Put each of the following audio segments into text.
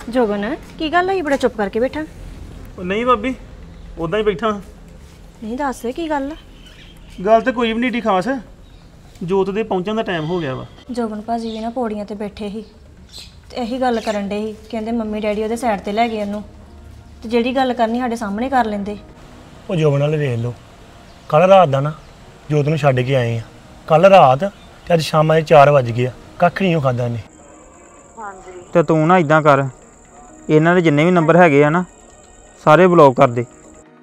ਜੋਬਨ ਕੀ ਗੱਲ ਹੋਈ ਬੜਾ ਚੁੱਪ ਕਰਕੇ ਬੈਠਾ? ਨਹੀਂ ਭਾਬੀ ਉਦਾਂ ਹੀ ਬੈਠਾ। ਨਹੀਂ ਦੱਸ ਕੀ ਗੱਲ? ਗੱਲ ਤੇ ਕੋਈ ਵੀ ਨਹੀਂ ਢੀ ਖਾਸ। ਜੋਤ ਦੇ ਪਹੁੰਚਣ ਦਾ ਟਾਈਮ ਹੋ ਗਿਆ ਵਾ। ਜੋਬਨ ਭਾਜੀ ਵੀ ਨਾ ਪੌੜੀਆਂ ਤੇ ਬੈਠੇ ਸੀ ਤੇ ਇਹੀ ਗੱਲ ਕਰਨ ਡੇ ਸੀ, ਕਹਿੰਦੇ ਮੰਮੀ ਡੈਡੀ ਉਹਦੇ ਸਾਈਡ ਤੇ ਲੈ ਗਏ ਉਹਨੂੰ, ਤੇ ਜਿਹੜੀ ਗੱਲ ਕਰਨੀ ਸਾਡੇ ਸਾਹਮਣੇ ਕਰ ਲੈਂਦੇ। ਉਹ ਜੋਬਨ ਵਾਲੇ ਵੇਖ ਲਓ, ਕੱਲ ਰਾਤ ਦਾ ਨਾ ਜੋਤ ਨੂੰ ਛੱਡ ਕੇ ਆਏ ਆ। ਕੱਲ ਰਾਤ ਤੇ ਅੱਜ ਸ਼ਾਮਾਂ ਦੇ 4 ਵਜ ਗਏ ਆ, ਕੱਖ ਨਹੀਂ ਉਹ ਖਾਦਾ ਨੇ। ਹਾਂਜੀ ਤੇ ਤੂੰ ਨਾ ਇਦਾਂ ਕਰ, ਇਹਨਾਂ ਦੇ ਜਿੰਨੇ ਵੀ ਨੰਬਰ ਹੈਗੇ ਆ ਨਾ ਸਾਰੇ ਬਲੌਕ ਕਰ ਦੇ।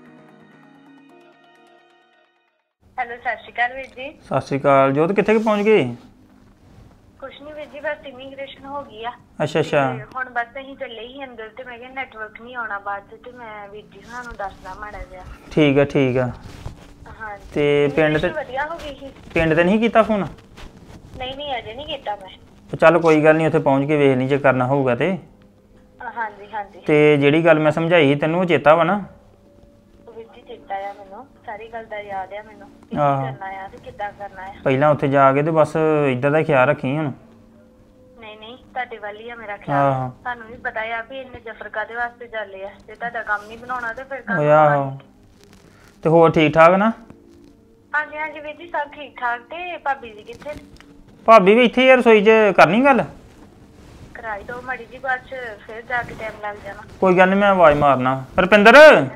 ਹੈਲੋ ਸਤਿ ਸ਼੍ਰੀ ਅਕਾਲ ਵੀਰ ਜੀ। ਸਤਿ ਸ਼੍ਰੀ ਅਕਾਲ। ਜੋਤ ਕਿੱਥੇ ਕੁ ਪਹੁੰਚ ਗਏ? ਕੁਛ ਨਹੀਂ ਵੀਰ ਜੀ, ਬਸ ਇਮੀਗ੍ਰੇਸ਼ਨ ਹੋ ਗਈ ਆ। ਅੱਛਾ ਅੱਛਾ। ਤੇ ਹੁਣ ਬਸ ਅਸੀਂ ਚੱਲੇ ਹੀ ਅੰਦਰ ਤੇ ਮੈਂ ਕਿਹਾ ਨੈਟਵਰਕ ਨਹੀਂ ਆਉਣਾ ਬਾਅਦ ਚ, ਤੇ ਮੈਂ ਵੀਰ ਜੀ ਉਹਨਾਂ ਨੂੰ ਦੱਸਦਾ ਮਾੜਾ ਜਿਹਾ। ਠੀਕ ਆ ਠੀਕ ਆ। ਹਾਂਜੀ ਤੇ ਪਿੰਡ ਤੇ ਵਧੀਆ ਹੋ ਗਈ ਸੀ। ਪਿੰਡ ਤੇ ਨਹੀਂ ਕੀਤਾ ਫੋਨ? ਨਹੀਂ ਨਹੀਂ ਅਜੇ ਨਹੀਂ ਕੀਤਾ ਮੈਂ। ਚੱਲ ਕੋਈ ਗੱਲ ਨਹੀਂ, ਉੱਥੇ ਪਹੁੰਚ ਕੇ ਵੇਖ ਲਈ ਜੇ ਕਰਨਾ ਹੋਊਗਾ ਤੇ। ਹਾਂਜੀ ਹਾਂਜੀ ਤੇ ਜਿਹੜੀ ਗੱਲ ਮੈਂ ਸਮਝਾਈ ਸੀ ਤੈਨੂੰ ਉਹ ਚੇਤਾ ਵਾ ਨਾ? ਵੀਰ ਜੀ ਚੇਤਾ ਆ ਮੈਨੂੰ, ਸਾਰੀ ਗੱਲ ਦਾ ਯਾਦ ਆ ਮੈਨੂੰ ਕੀ ਆਹੋ। ਕਰਨਾ ਆ ਤੇ ਕਿੱਦਾਂ ਕਰਨਾ ਆ। ਪਹਿਲਾਂ ਉੱਥੇ ਜਾ ਕੇ ਤੇ ਬਸ ਇੱਦਾਂ ਦਾ ਖਿਆਲ ਰੱਖੀ ਹੁਣ। ਨਹੀਂ ਨਹੀਂ ਤੁਹਾਡੇ ਵੱਲ ਹੀ ਆ ਮੇਰਾ ਆਹੋ। ਖਿਆਲ। ਤੁਹਾਨੂੰ ਵੀ ਪਤਾ ਆ ਵੀ ਇੰਨੇ ਜਫਰ ਕਾਦੇ ਵਾਸਤੇ ਚੱਲੇ ਆ, ਜੇ ਤੁਹਾਡਾ ਕੰਮ ਨਹੀਂ ਬਣਾਉਣਾ ਤੇ ਫਿਰ ਓਏ ਆਹੋ। ਤੇ ਹੋਰ ਠੀਕ ਠਾਕ ਨਾ? ਹਾਂਜੀ ਹਾਂਜੀ ਵੀਰ ਜੀ ਸਭ ਠੀਕ ਠਾਕ। ਤੇ ਭਾਬੀ ਜੀ ਕਿੱਥੇ? ਭਾਬੀ ਵੀ ਇੱਥੇ ਹੀ ਆ, ਰਸੋਈ 'ਚ ਕਰਨੀ ਗੱਲ? ਕਰਾਈ ਦੋ ਮਾੜੀ ਜੀ, ਬਾਅਦ ਚ ਫਿਰ ਜਾ ਕੇ ਟਾਈਮ ਲੱਗ ਜਾਣਾ। ਕੋਈ ਗੱਲ ਨਹੀਂ, ਮੈਂ ਆਵਾਜ਼ ਮਾਰਨਾ। ਰੁਪਿੰਦਰ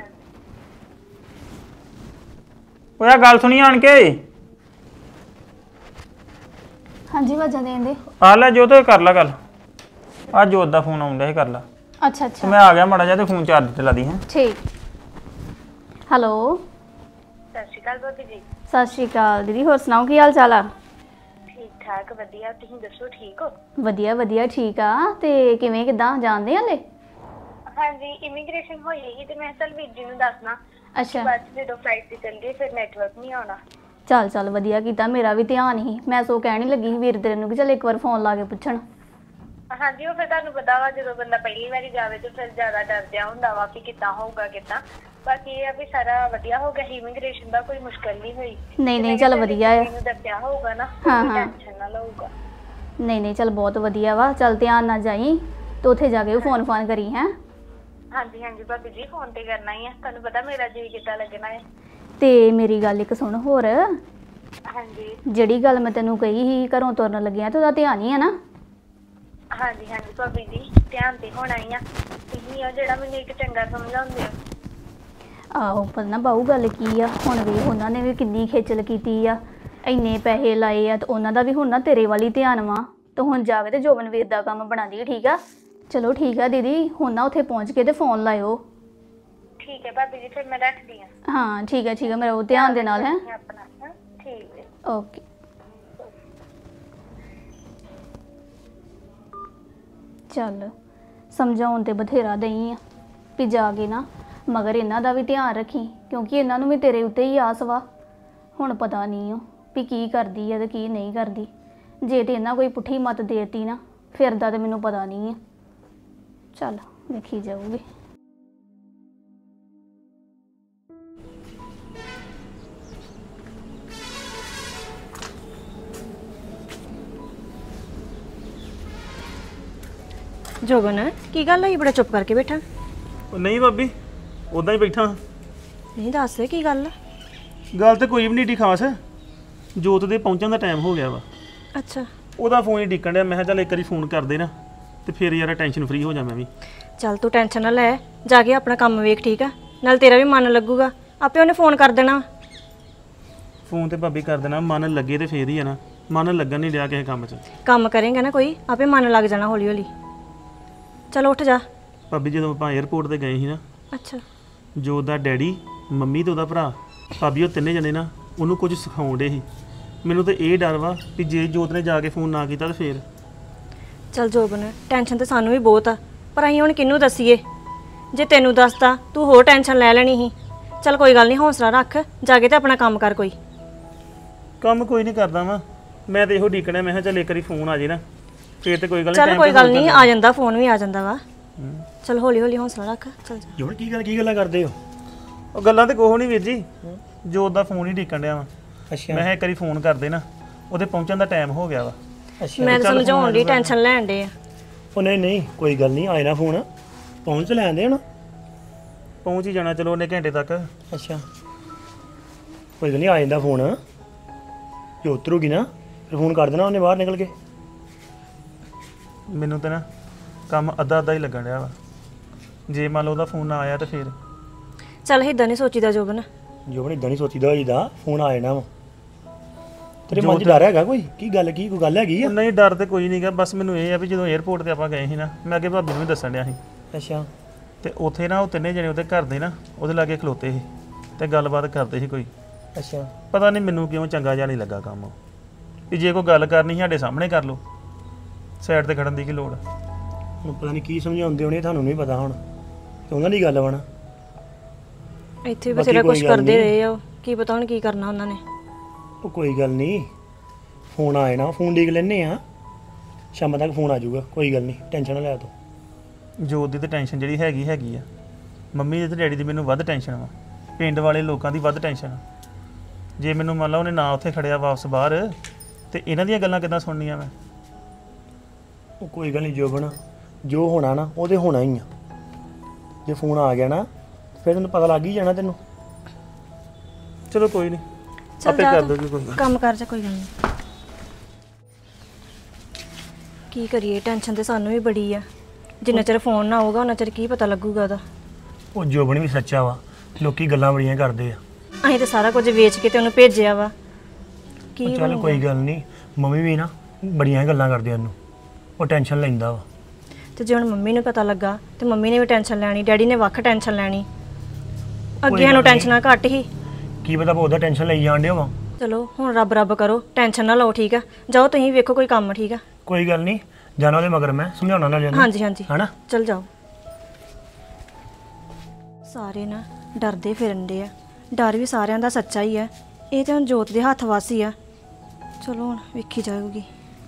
ਓਏ ਆ ਗੱਲ ਸੁਣੀ ਆਣ ਕੇ। ਹਾਂਜੀ ਵਾਜਾਂ ਦੇਣ ਦੇ। ਆ ਲੈ ਜੋਤ ਕਰ ਲਾ ਗੱਲ। ਆ ਜੋਤ ਦਾ ਫੋਨ ਆਉਂਦਾ ਸੀ, ਕਰ ਲਾ। ਅੱਛਾ ਤੇ ਅੱਛਾ ਮੈਂ ਆ ਗਿਆ ਮਾੜਾ ਜਿਹਾ ਤੇ ਫੋਨ ਚਾਰਜ ਤੇ ਲਾ ਦੀ ਹੈ। ਠੀਕ। ਹੈਲੋ ਸਤਿ ਸ਼੍ਰੀ ਅਕਾਲ ਭਾਬੀ ਜੀ। ਸਤਿ ਸ਼੍ਰੀ ਅਕਾਲ ਦੀਦੀ, ਹੋਰ ਸੁਣਾਓ ਕੀ ਹਾਲ ਚਾਲ ਆ? ਠੀਕ ਠਾਕ ਵਧੀਆ, ਤੁਸੀਂ ਦੱਸੋ ਠੀਕ ਹੋ? ਵਧੀਆ ਵਧੀਆ ਠੀਕ ਆ। ਤੇ ਕਿਵੇਂ ਕਿੱਦਾਂ ਜਾਣਦੇ ਹਲੇ? ਹਾਂਜੀ ਇਮੀਗ੍ਰੇਸ਼ਨ ਹੋਈ ਹੈਗੀ ਤੇ ਮੈਂ ਚੱਲ ਵੀਰ ਜੀ ਨੂੰ ਦੱਸਣਾ। ਅੱਛਾ ਬਾਅਦ ਚ ਜਦੋਂ ਫਲਾਈਟ ਤੇ ਚੱਲ ਗਏ ਫਿਰ ਨੈਟਵਰਕ ਨਹੀਂ ਆਉਣਾ। ਚੱਲ ਚੱਲ ਵਧੀਆ ਕੀਤਾ, ਮੇਰਾ ਵੀ ਧਿਆਨ ਹੀ ਮੈਂ ਸੋ ਕਹਿਣ ਹੀ ਲੱਗੀ ਸੀ ਵੀਰ ਤੇਰੇ ਨੂੰ ਕਿ ਚੱਲ ਇੱਕ ਵਾਰ ਫੋਨ ਲਾ ਕੇ ਪੁੱਛਣ। ਹਾਂਜੀ ਉਹ ਫਿਰ ਤੁਹਾਨੂੰ ਪਤਾ ਵਾ ਜਦੋਂ ਬੰਦਾ ਪਹਿਲੀ ਵਾਰੀ ਜਾਵੇ ਤੇ ਫਿਰ ਜ਼ਿਆਦਾ ਡਰਦਿਆ ਹੁੰਦਾ ਵਾ ਕਿ ਕਿੱਦਾਂ ਹੋਊਗਾ ਕਿੱਦਾਂ। ਬਾਕੀ ਇਹ ਆ ਵੀ ਸਾਰਾ ਵਧੀਆ ਹੋ ਗਿਆ, ਇਮੀਗ੍ਰੇਸ਼ਨ ਦਾ ਕੋਈ ਮੁਸ਼ਕਲ ਨਹੀਂ ਹੋਈ। ਨਹੀਂ ਨਹੀਂ ਚੱਲ ਵਧੀਆ ਆ। ਮੈਨੂੰ ਦੱਸਿਆ ਹੋਊਗਾ ਨਾ, ਹਾਂ, ਕੋਈ ਹਾਂ। ਟੈਨਸ਼ਨ ਨਾ ਲਊਗਾ। ਨਹੀਂ ਨਹੀਂ ਚੱਲ ਬਹੁਤ ਵਧੀਆ ਵਾ। ਚੱਲ ਧਿਆਨ ਨਾਲ ਜਾਈ ਤੇ ਉੱਥੇ ਜਾ ਕੇ ਫੋਨ ਫਾਨ ਕਰੀ ਹੈ। ਹਾਂਜੀ ਹਾਂਜੀ ਭਾਬੀ ਜੀ ਫੋਨ ਤੇ ਕਰਨਾ ਹੀ ਆ, ਤੁਹਾਨੂੰ ਪਤਾ ਮੇਰਾ ਜੀ ਕਿੱਦਾਂ ਲੱਗਣਾ ਹੈ। ਤੇ ਮੇਰੀ ਗੱਲ ਇੱਕ ਸੁਣ ਹੋਰ, ਹਾਂਜੀ ਜਿਹੜੀ ਗੱਲ ਮੈਂ ਤੈਨੂੰ ਕਹੀ ਸੀ ਘਰੋਂ ਤੁਰਨ ਲੱਗਿਆ ਤੇ ਉਹਦਾ ਧਿਆਨ ਹੀ ਆ ਨਾ? ਹਾਂਜੀ ਹਾਂਜੀ ਭਾਬੀ ਜੀ ਧਿਆਨ ਤੇ ਹੋਣਾ ਹੀ ਆ। ਤੁਸੀਂ ਉਹ ਜਿਹੜਾ ਮੈਨੂੰ ਇੱਕ ਚੰਗਾ ਸਮਝਾਉਂਦੇ ਹੋ। ਆਹੋ ਪਰ ਨਾ ਬਾਹੂ ਗੱਲ ਕੀ ਆ, ਹੁਣ ਵੀ ਉਹਨਾਂ ਨੇ ਵੀ ਕਿੰਨੀ ਖੇਚਲ ਕੀਤੀ ਆ, ਇੰਨੇ ਪੈਸੇ ਲਾਏ ਆ, ਤੇ ਉਹਨਾਂ ਦਾ ਵੀ ਹੁਣ ਨਾ ਤੇਰੇ ਵੱਲ ਹੀ ਧਿਆਨ ਵਾ। ਤੇ ਹੁਣ ਜਾ ਕੇ ਤੇ ਜੋਬਨ ਵੀਰ ਦਾ ਕੰਮ ਬਣਾ ਦੀ, ਠੀਕ ਆ? ਚਲੋ ਠੀਕ ਆ ਦੀਦੀ, ਹੁਣ ਨਾ ਉੱਥੇ ਪਹੁੰਚ ਕੇ ਤੇ ਫੋਨ ਲਾਇਓ। ਠੀਕ ਹੈ ਭਾਬੀ ਜੀ, ਫਿਰ ਮੈਂ ਰੱਖਦੀ ਹਾਂ। ਹਾਂ ਠੀਕ ਹੈ ਮੇਰਾ ਉਹ ਧਿਆਨ ਦੇ ਨਾਲ ਹੈ। ਆਪਣਾ ਹਾਂ, ਠੀਕ ਹੈ ਓਕੇ। ਚੱਲ ਸਮਝਾਉਣ ਤੇ ਬਥੇਰਾ ਦਈ ਆ ਵੀ ਜਾ ਕੇ ਨਾ ਮਗਰ ਇਹਨਾਂ ਦਾ ਵੀ ਧਿਆਨ ਰੱਖੀ, ਕਿਉਂਕਿ ਇਹਨਾਂ ਨੂੰ ਵੀ ਤੇਰੇ ਉੱਤੇ ਹੀ ਆਸ ਵਾ। ਹੁਣ ਪਤਾ ਨਹੀਂ ਉਹ ਵੀ ਕੀ ਕਰਦੀ ਆ ਤੇ ਕੀ ਨਹੀਂ ਕਰਦੀ। ਜੇ ਤੇ ਇਹਨਾਂ ਕੋਈ ਪੁੱਠੀ ਮੱਤ ਦੇਤੀ ਨਾ ਫਿਰ ਦਾ ਤੇ ਮੈਨੂੰ ਪਤਾ ਨਹੀਂ ਆ। ਚੱਲ ਵੇਖੀ ਜਾਊਗੀ। ਜੋਬਨ ਕੀ ਗੱਲ ਹੋਈ ਬੜਾ ਚੁੱਪ ਕਰਕੇ ਬੈਠਾ? ਨਹੀਂ ਭਾਬੀ ਉਦਾਂ ਹੀ ਬੈਠਾ। ਨਹੀਂ ਦੱਸ ਕੀ ਗੱਲ? ਗੱਲ ਤੇ ਕੋਈ ਵੀ ਨਹੀਂ ਢੀ ਖਾਸ। ਜੋਤ ਦੇ ਪਹੁੰਚਣ ਦਾ ਟਾਈਮ ਹੋ ਗਿਆ ਵਾ। ਅੱਛਾ ਉਹਦਾ ਫੋਨ ਹੀ ਢੀਕਣ ਡਿਆ। ਮੈਂ ਕਿਹਾ ਚੱਲ ਇੱਕ ਵਾਰੀ ਫੋਨ ਕਰ ਦੇ ਨਾ ਤੇ ਫਿਰ ਯਾਰ ਟੈਨਸ਼ਨ ਫਰੀ ਹੋ ਜਾ ਮੈਂ ਵੀ। ਚੱਲ ਤੂੰ ਟੈਨਸ਼ਨ ਨਾ ਲੈ, ਜਾ ਕੇ ਆਪਣਾ ਕੰਮ ਵੇਖ, ਠੀਕ ਆ? ਨਾਲ ਤੇਰਾ ਵੀ ਮਨ ਲੱਗੂਗਾ, ਆਪੇ ਉਹਨੇ ਫੋਨ ਕਰ ਦੇਣਾ। ਫੋਨ ਤੇ ਭਾਬੀ ਕਰ ਦੇਣਾ, ਮਨ ਲੱਗੇ ਤੇ ਫੇਰ ਹੀ ਆ ਨਾ। ਮਨ ਲੱਗਣ ਨਹੀਂ ਡਿਆ ਕਿਸੇ ਕੰਮ 'ਚ। ਕੰਮ ਕਰੇਂਗਾ ਨਾ ਕੋਈ, ਆਪੇ ਮਨ ਲੱਗ ਜਾਣਾ ਹੌਲੀ ਹੌਲੀ। ਚਲ ਉੱਠ ਜਾ। ਭਾਬੀ ਜਦੋਂ ਆਪਾਂ 에ਅਰਪੋਰਟ ਤੇ ਗਏ ਸੀ ਨਾ, ਅੱਛਾ ਜੋਤ ਦਾ ਡੈਡੀ, ਮੰਮੀ ਤੇ ਉਹਦਾ ਭਰਾ, ਭਾਬੀ ਉਹ ਤਿੰਨੇ ਜਣੇ ਨਾ ਉਹਨੂੰ ਕੁਝ ਸਿਖਾਉਣ ਡੇ ਸੀ। ਮੈਨੂੰ ਤਾਂ ਇਹ ਡਰ ਵਾ ਵੀ ਜੇ ਜੋਤ ਨੇ ਜਾ ਕੇ ਫੋਨ ਨਾ ਕੀਤਾ ਤਾਂ ਫੇਰ। ਚੱਲ ਜੋਬਨ ਟੈਨਸ਼ਨ ਤਾਂ ਸਾਨੂੰ ਵੀ ਬਹੁਤ ਆ, ਪਰ ਅਸੀਂ ਹੁਣ ਕਿਹਨੂੰ ਦੱਸੀਏ? ਜੇ ਤੈਨੂੰ ਦੱਸਤਾ ਤੂੰ ਹੋਰ ਟੈਨਸ਼ਨ ਲੈ ਲੈਣੀ ਸੀ। ਚੱਲ ਕੋਈ ਗੱਲ ਨਹੀਂ, ਹੌਸਲਾ ਰੱਖ, ਜਾ ਕੇ ਤੇ ਆਪਣਾ ਕੰਮ ਕਰ। ਕੋਈ ਕੰਮ ਕੋਈ ਨਹੀਂ ਕਰਦਾ ਵਾ ਮੈਂ ਤੇ ਇਹੋ ਢੀਕਣਾ। ਮੈਂ ਕਿਹਾ ਚੱਲ ਇੱਕ ਵਾਰੀ ਫੋਨ ਆ ਜੇ ਨਾ ਫੇਰ ਤੇ ਕੋਈ ਗੱਲ ਚੱਲ ਕੋਈ ਗੱਲ ਨਹੀਂ, ਆ ਜਾਂਦਾ ਫੋਨ ਵੀ ਆ ਜਾਂਦਾ ਵਾ। ਚੱਲ ਹੌਲੀ ਹੌਲੀ ਹੌਸਲਾ ਰੱਖ। ਚੱਲ ਜਾ। ਜੋੜ ਕੀ ਗੱਲਾਂ ਕਰਦੇ ਹੋ? ਉਹ ਗੱਲਾਂ ਤੇ ਕੋਹ ਨਹੀਂ ਵੀਰ ਜੀ, ਜੋਤ ਦਾ ਫੋਨ ਹੀ ਢੀਕਣ ਡਿਆ ਵਾ। ਅੱਛਾ ਮੈਂ ਕਿਹਾ ਇੱਕ ਵਾਰੀ ਫੋਨ ਕਰ ਦੇ ਨਾ, ਉਹਦੇ ਪਹੁੰਚਣ ਦਾ ਟਾਈਮ ਹੋ ਗਿਆ ਵਾ। ਅੱਛਾ ਮੈਂ ਤਾਂ ਸਮਝਾਉਣ ਦੀ ਟੈਨਸ਼ਨ ਲੈਣ ਡੇ ਆ। ਉਹ ਨਹੀਂ ਨਹੀਂ ਕੋਈ ਗੱਲ ਨਹੀਂ, ਆਏ ਨਾ ਫੋਨ ਪਹੁੰਚ ਲੈਂਦੇ ਹੁਣ। ਪਹੁੰਚ ਹੀ ਜਾਣਾ ਚਲੋ ਉਹਨੇ ਘੰਟੇ ਤੱਕ। ਅੱਛਾ ਕੋਈ ਗੱਲ ਨਹੀਂ, ਆ ਜਾਂਦਾ ਫੋਨ। ਜੇ ਉਤਰੂਗੀ ਨਾ ਫਿਰ ਫੋਨ ਕਰ ਦੇਣਾ ਉਹਨੇ ਬਾਹਰ ਨਿਕਲ ਕੇ। ਮੈਨੂੰ ਤਾਂ ਨਾ ਕੰਮ ਅੱਧਾ ਅੱਧਾ ਹੀ ਲੱਗਣ ਰਿਹਾ ਵਾ। ਜੇ ਮੰਨ ਲਓ ਉਹਦਾ ਫੋਨ ਨਾ ਆਇਆ ਤਾਂ ਫਿਰ ਚੱਲ ਇਦਾਂ ਨਹੀਂ ਸੋਚੀਦਾ ਜੋਬਨ। ਜੋ ਬਣੀ ਇਦਾਂ ਨਹੀਂ ਸੋਚੀਦਾ ਹੋਈਦਾ, ਫੋਨ ਆ ਜਾਣਾ ਵਾ। ਤੇਰੇ ਮਨ 'ਚ ਡਰ ਹੈਗਾ ਕੋਈ? ਕੀ ਗੱਲ ਕੋਈ ਗੱਲ ਹੈਗੀ ਆ? ਨਹੀਂ ਡਰ ਤੇ ਕੋਈ ਨਹੀਂਗਾ, ਬਸ ਮੈਨੂੰ ਇਹ ਆ ਵੀ ਜਦੋਂ 에ਅਰਪੋਰਟ ਤੇ ਆਪਾਂ ਗਏ ਸੀ ਨਾ, ਮੈਂ ਅੱਗੇ ਭਾਬੀ ਨੂੰ ਵੀ ਦੱਸਣ ਡਿਆ ਸੀ ਅੱਛਾ ਤੇ ਉੱਥੇ ਨਾ ਉਹ ਤਿੰਨੇ ਜਣੇ ਉਹਦੇ ਘਰ ਦੇ ਨਾ ਉਹਦੇ ਲਾਗੇ ਖਲੋਤੇ ਸੀ ਤੇ ਗੱਲਬਾਤ ਕਰਦੇ ਸੀ ਕੋਈ। ਅੱਛਾ ਪਤਾ ਨਹੀਂ ਮੈਨੂੰ ਕਿਉਂ ਚੰਗਾ ਜਿਹਾ ਨਹੀਂ ਲੱਗਾ ਕੰਮ ਵੀ ਜੇ ਕੋਈ ਗੱਲ ਕਰਨੀ ਸੀ ਸਾਡੇ ਸਾਹਮਣੇ ਕਰ ਲਓ, ਸਾਈਡ ਤੇ ਖੜਨ ਦੀ ਕੀ ਲੋੜ। ਹੁਣ ਪਤਾ ਨਹੀਂ ਕੀ ਸਮਝਾਉਂਦੇ ਹੋਣੇ, ਤੁਹਾਨੂੰ ਨਹੀਂ ਪਤਾ ਹੁਣ ਤੇ ਉਹਨਾਂ ਦੀ ਗੱਲ ਬਣਾ। ਇੱਥੇ ਵੀ ਬਾਕੀ ਬਥੇਰਾ ਕੋਈ ਕੁਝ ਗੱਲ ਕਰਦੇ ਨਹੀਂ। ਰਹੇ ਆ ਉਹ, ਕੀ ਪਤਾ ਹੁਣ ਕੀ ਕਰਨਾ ਉਹਨਾਂ ਨੇ। ਉਹ ਕੋਈ ਗੱਲ ਨਹੀਂ, ਫੋਨ ਆਏ ਨਾ, ਫੋਨ ਦੇਖ ਲੈਣੇ ਆ, ਸ਼ਾਮ ਤੱਕ ਫੋਨ ਆ ਜਾਊਗਾ। ਕੋਈ ਗੱਲ ਨਹੀਂ, ਟੈਨਸ਼ਨ ਨਾ ਲੈ ਤੂੰ। ਜੋਤ ਦੀ ਤੇ ਟੈਨਸ਼ਨ ਜਿਹੜੀ ਹੈਗੀ ਆ, ਮੰਮੀ ਦੇ ਤੇ ਡੈਡੀ ਦੀ ਮੈਨੂੰ ਵੱਧ ਟੈਨਸ਼ਨ ਵਾ, ਪਿੰਡ ਵਾਲੇ ਲੋਕਾਂ ਦੀ ਵੱਧ ਟੈਨਸ਼ਨ ਆ। ਜੇ ਮੈਨੂੰ ਮੰਨ ਲਾ ਉਹਨੇ ਨਾ ਉੱਥੇ ਖੜਿਆ ਵਾਪਸ ਬਾਹਰ ਤੇ ਇਹਨਾਂ ਦੀਆਂ ਗੱਲਾਂ ਕਿੱਦਾਂ ਸੁਣਨੀਆਂ ਮੈਂ। ਉਹ ਕੋਈ ਗੱਲ ਨਹੀਂ ਜੋਬਨ, ਜੋ ਹੋਣਾ ਨਾ ਉਹ ਤੇ ਹੋਣਾ ਹੀ ਆ। ਜੇ ਫੋਨ ਆ ਗਿਆ ਨਾ ਫਿਰ ਤੈਨੂੰ ਪਤਾ ਲੱਗ ਹੀ ਜਾਣਾ ਤੈਨੂੰ। ਚਲੋ ਕੋਈ ਨਹੀਂ, ਚੱਲ ਆਪੇ ਜਾ ਕਰ ਤੂੰ, ਦੋਗੇ ਕੋਈ ਗੱਲ। ਕੰਮ ਕਰ ਜਾ, ਕੋਈ ਗੱਲ ਨਹੀਂ। ਕੀ ਕਰੀਏ, ਟੈਨਸ਼ਨ ਤੇ ਸਾਨੂੰ ਵੀ ਬੜੀ ਆ। ਜਿੰਨਾ ਚਿਰ ਫੋਨ ਨਾ ਆਊਗਾ ਉਹਨਾਂ ਚਿਰ ਕੀ ਪਤਾ ਲੱਗੂਗਾ ਉਹਦਾ। ਉਹ ਜੋਬਨ ਵੀ ਸੱਚਾ ਵਾ, ਲੋਕੀ ਗੱਲਾਂ ਬੜੀਆਂ ਕਰਦੇ ਆ। ਅਸੀਂ ਤੇ ਸਾਰਾ ਕੁਝ ਵੇਚ ਕੇ ਤੇ ਉਹਨੂੰ ਭੇਜਿਆ ਵਾ। ਕੀ ਉਹ ਚੱਲ ਬਣੂਗਾ? ਕੋਈ ਗੱਲ ਨਹੀਂ, ਮੰਮੀ ਵੀ ਨਾ ਬੜੀਆਂ ਗੱਲਾਂ ਕਰਦੇ ਉਹਨੂੰ, ਉਹ ਟੈਨਸ਼ਨ ਲੈਂਦਾ ਵਾ। ਤੇ ਜੇ ਹੁਣ ਮੰਮੀ ਨੂੰ ਪਤਾ ਲੱਗਾ ਤੇ ਮੰਮੀ ਨੇ ਵੀ ਟੈਨਸ਼ਨ ਲੈਣੀ, ਡੈਡੀ ਨੇ ਵੱਖ ਟੈਨਸ਼ਨ ਲੈਣੀ। ਅੱਗੇ ਗੱਲ ਸਾਨੂੰ ਨਹੀਂ। ਟੈਨਸ਼ਨਾਂ ਘੱਟ ਹੀ। ਕੀ ਪਤਾ ਉਹਦਾ ਟੈਨਸ਼ਨ ਲਈ ਜਾਣ ਡਿਆ ਵਾ। ਚਲੋ ਹੁਣ ਰੱਬ ਰੱਬ ਕਰੋ, ਟੈਨਸ਼ਨ ਨਾ ਲਓ, ਠੀਕ ਆ? ਜਾਓ ਤੁਸੀਂ ਵੇਖੋ ਕੋਈ ਕੰਮ, ਠੀਕ ਆ? ਕੋਈ ਗੱਲ ਨਹੀਂ, ਜਾਣਾ ਉਹਦੇ ਮਗਰ ਮੈਂ ਸਮਝਾਉਣਾ ਨਾ ਜਾਣਾ। ਹਾਂਜੀ ਹਾਂਜੀ, ਹੈਨਾ? ਚਲ ਜਾਓ। ਸਾਰੇ ਨਾ ਡਰਦੇ ਫਿਰਨਦੇ ਆ, ਡਰ ਵੀ ਸਾਰਿਆਂ ਦਾ ਸੱਚਾ ਹੀ ਆ। ਇਹ ਤਾਂ ਹੁਣ ਜੋਤ ਦੇ ਹੱਥ ਵਾਸੀ ਆ। ਚਲੋ ਹੁਣ ਵੇਖੀ ਜਾਊਗੀ।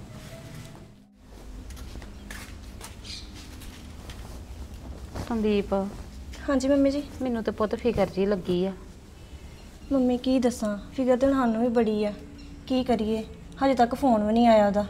ਸੰਦੀਪ, ਹਾਂਜੀ ਮੰਮੀ ਜੀ। ਮੈਨੂੰ ਤੇ ਪੁੱਤ ਫਿਕਰ ਜੀ ਲੱਗੀ ਆ। ਮੰਮੀ ਕੀ ਦੱਸਾਂ, ਫਿਕਰ ਤਾਂ ਸਾਨੂੰ ਵੀ ਬੜੀ ਆ। ਕੀ ਕਰੀਏ, ਹਜੇ ਤੱਕ ਫੋਨ ਵੀ ਨਹੀਂ ਆਇਆ ਉਹਦਾ।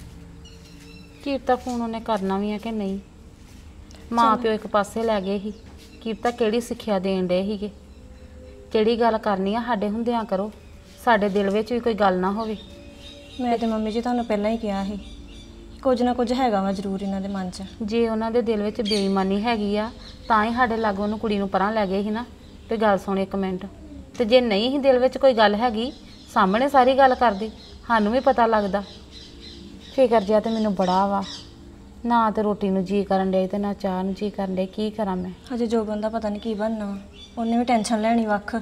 ਕੀਰਤਾ ਫੋਨ ਉਹਨੇ ਕਰਨਾ ਵੀ ਆ ਕਿ ਨਹੀਂ? ਮਾਂ ਪਿਓ ਇੱਕ ਪਾਸੇ ਲੈ ਗਏ ਸੀ, ਕੀਰਤਾ ਕਿਹੜੀ ਸਿੱਖਿਆ ਦੇਣ ਡਏ ਸੀਗੇ? ਜਿਹੜੀ ਗੱਲ ਕਰਨੀ ਆ ਸਾਡੇ ਹੁੰਦਿਆਂ ਕਰੋ, ਸਾਡੇ ਦਿਲ ਵਿੱਚ ਵੀ ਕੋਈ ਗੱਲ ਨਾ ਹੋਵੇ। ਮੈਂ ਤੇ ਮੰਮੀ ਜੀ ਤੁਹਾਨੂੰ ਪਹਿਲਾਂ ਹੀ ਕਿਹਾ ਸੀ, ਕੁਝ ਨਾ ਕੁਝ ਹੈਗਾ ਵਾ ਜ਼ਰੂਰ ਇਹਨਾਂ ਦੇ ਮਨ 'ਚ। ਜੇ ਉਹਨਾਂ ਦੇ ਦਿਲ ਵਿੱਚ ਬੇਈਮਾਨੀ ਹੈਗੀ ਆ ਤਾਂ ਹੀ ਸਾਡੇ ਲਾਗੋਂ ਉਹਨੂੰ ਕੁੜੀ ਨੂੰ ਪਰਾਂ ਲੈ ਗਏ ਸੀ ਨਾ। ਤੇ ਗੱਲ ਸੁਣ ਇੱਕ ਮਿੰਟ, ਤੇ ਜੇ ਨਹੀਂ ਹੀ ਦਿਲ ਵਿੱਚ ਕੋਈ ਗੱਲ ਹੈਗੀ, ਸਾਹਮਣੇ ਸਾਰੀ ਗੱਲ ਕਰਦੇ, ਸਾਨੂੰ ਵੀ ਪਤਾ ਲੱਗਦਾ। ਫਿਕਰ ਜਿਹਾ ਤੇ ਮੈਨੂੰ ਬੜਾ ਵਾ, ਨਾ ਤੇ ਰੋਟੀ ਨੂੰ ਜੀ ਕਰਨ ਡਿਆ ਤੇ ਨਾ ਚਾਹ ਨੂੰ ਜੀ ਕਰਨ ਡਿਆ। ਕੀ ਕਰਾਂ ਮੈਂ? ਹਜੇ ਜੋਬਨ ਦਾ ਪਤਾ ਨਹੀਂ ਕੀ ਬਣਨਾ ਵਾ। ਉਹਨੇ ਵੀ ਟੈਨਸ਼ਨ ਲੈਣੀ ਵੱਖ।